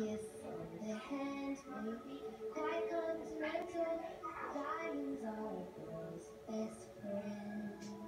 kiss on the hand, maybe quite continental. Diamonds are a girl's best friend.